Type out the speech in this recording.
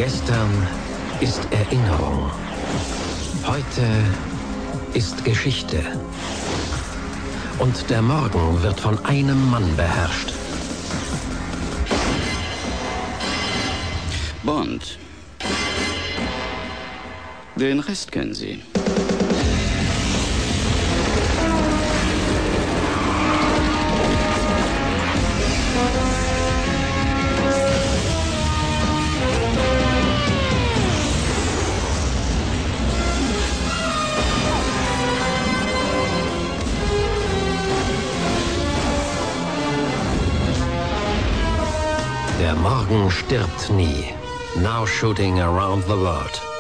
Gestern ist Erinnerung. Heute ist Geschichte. Und der Morgen wird von einem Mann beherrscht. Bond. Den Rest kennen Sie. Der Morgen stirbt nie. Now shooting around the world.